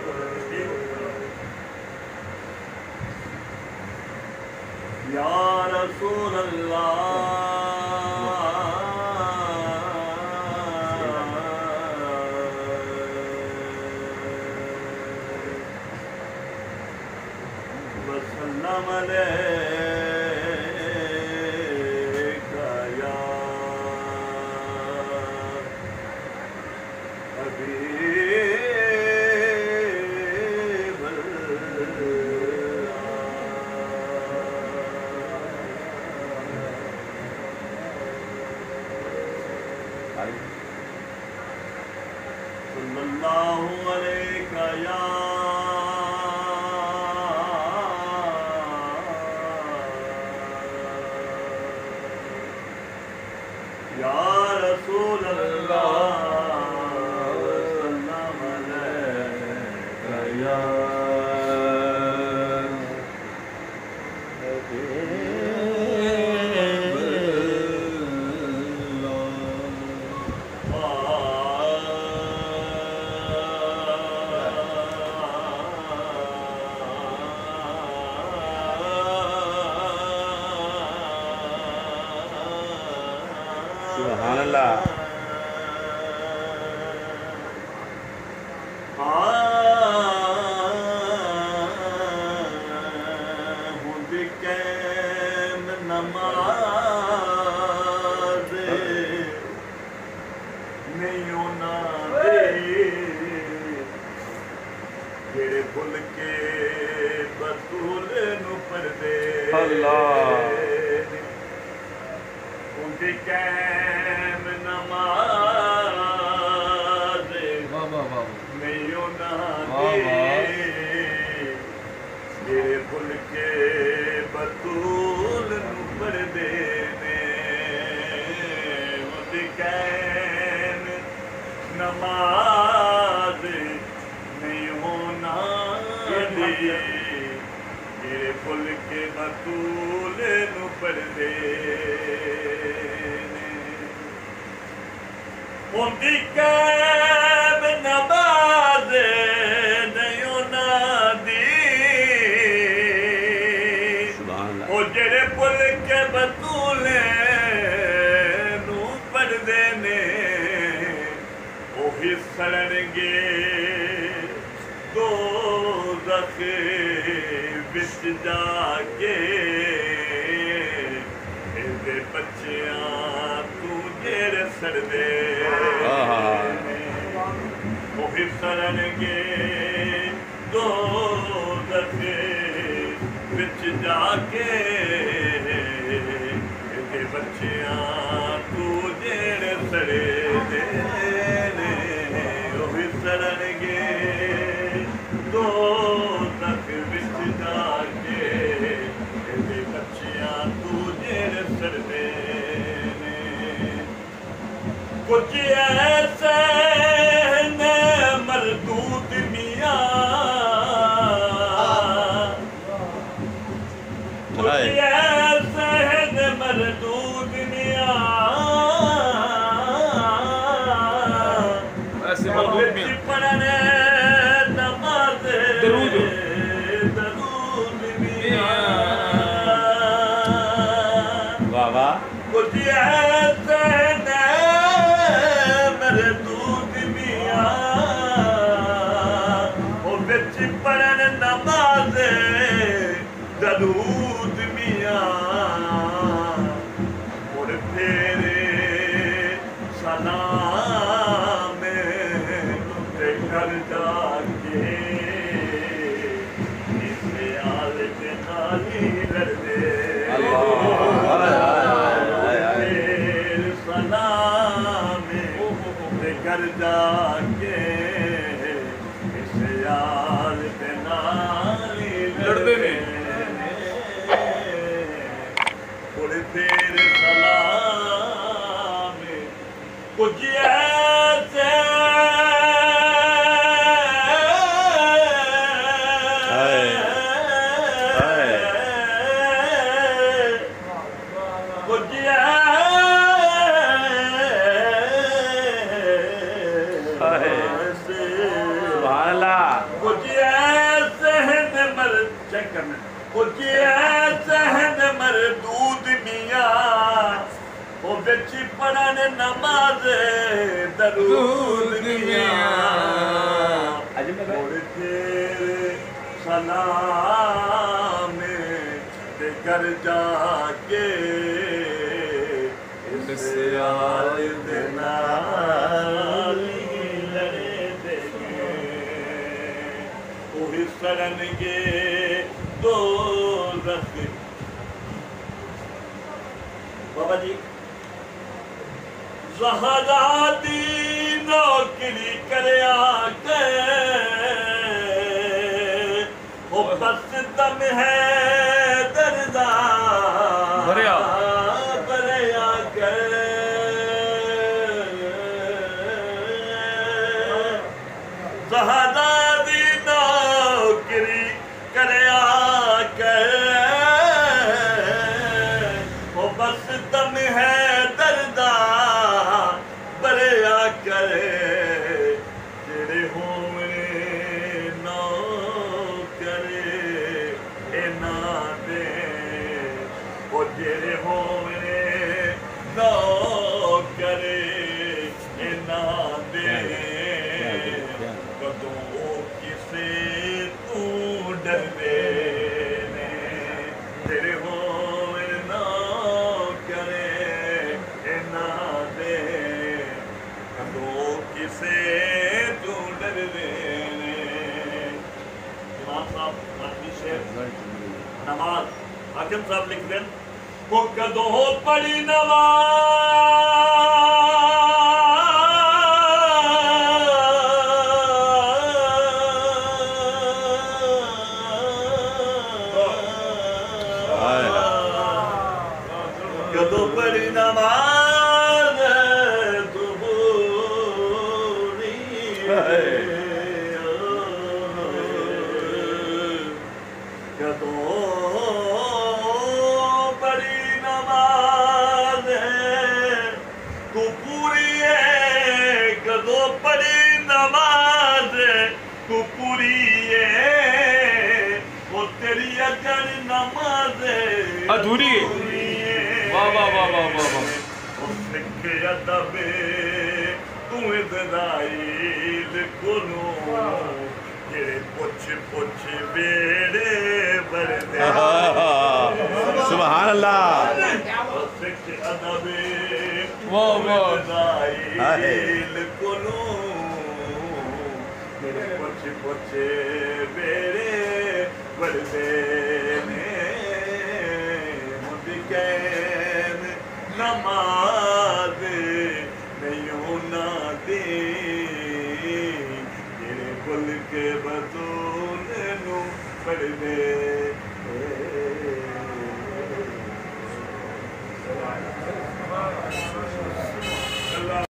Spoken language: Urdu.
یا رسول اللہ وسلم علیک یا حبیب صلی اللہ علیہ یا رسول اللہ وسلم علیک یا سبحان اللہ ہند قیم نماز نہیں ہونا دے جڑے بھول کے بطول نو پردے ہند قیم نماز نہیں ہونا دے جڑے بھول کے بطول نو پردے ہند قیم نماز نہیں ہونا دے جڑے بھول کے بطول نو پردے ہوندی قیم نماز نہیں ہونا دی او جڑے بھول کے بطول نو پردے نے وہی سڑن گے دوزخ وچ جا کے اے بچیاں تو جڑے سڑدے وہی سڑن گے دوزخ وچ جا کے اے بچیاں تو جڑے سڑے دے وہی سڑن گے دوزخ وچ جا کے اے بچیاں تو جڑے سڑدے کچھ ایسے نے مردود میاں کچھ ایسے نے مردود میاں پڑھنے نماز درود میاں واہ واہ کچھ ایسے نے مردود میاں وہ بچ پڑھن نماز درود میاں اور تیرے سلام تے گھر جا کے اس آل کے نالی لڑدے سلام گھر جا کے اس یار کے نالی لڑدے نے تھوڑے دیر سلام کچھ ایسے کچھ کرنا وہ سہن مردود میاں وہ بچی پڑھن نماز درود میاں اور تیرے سلام دے گھر جا کے اس آل دے نالی لڑے دے گے وہی سرن گے دو رکھ بابا جی زہرا دی نوکری کریا کے وہ بس دم ہے دردہ بھریا کے زہرا دی نوکری کریا کے وہ بس دم ہے دردہ بریا کرے تیرے ہوئے نو کرے اے نا دے وہ تیرے ہوئے نو کرے اے نا دے کدوں کسے تو ڈر دے تیرے ہوئے نو کرے اے نا دے کدوں کسے تو ڈر دے امام صاحب ماتمی شیخ نماز حاکم صاحب لکھ دیں وہ کدوں پڑی کدوں پڑی نماز تو بولی کدوں پڑی نماز تو پوری ہے کدوں پڑی نماز تو پوری ہے وہ تیری اگر نماز ادھوری واہ واہ واہ واہ واہ واہ سکھ ادب تو اسرائیل کولوں جڑے پوچھ پوچھ بیڑے بردے سبحان اللہ سکھ ادب واہ تو واہ اسرائیل کولوں جڑے پوچھ پوچھ بیڑے بردے نماز نہیں نہ دے تیرے بل کے بطول نو پڑھ دے